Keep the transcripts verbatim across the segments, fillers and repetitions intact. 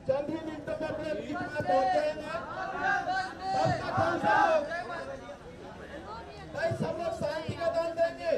चंद ही मिनटों में अपने बीच में पहुंचेंगे। तब तक हम सब भाई सब लोग शांति का दान देंगे।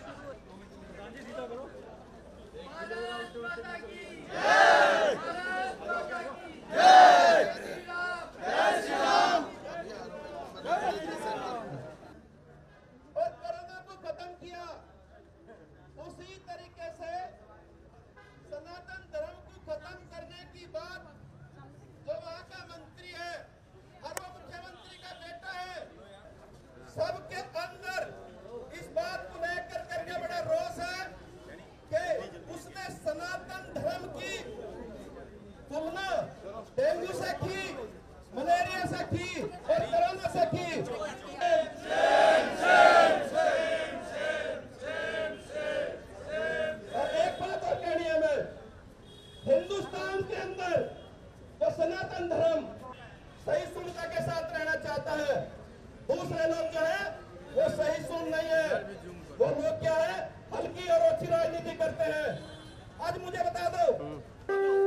और कोरोना को खत्म किया, उसी तरीके से सनातन धर्म को खत्म करने की बात जो वहां का मंत्री है और वो मुख्यमंत्री का बेटा है, सबके अंदर इस बात को लेकर करके बड़ा रोष है कि उसने सनातन धर्म की तुलना डेंगू से की, मलेरिया से की और कोरोना से की। और एक बात और कहनी है, मैं हिंदुस्तान के अंदर जो सनातन धर्म सहिष्णुता के साथ रहना चाहता है, दूसरे लोग जो है वो सहिष्णु नहीं है। वो लोग क्या है, हल्की और ओछी राजनीति करते हैं। आज मुझे बता दो,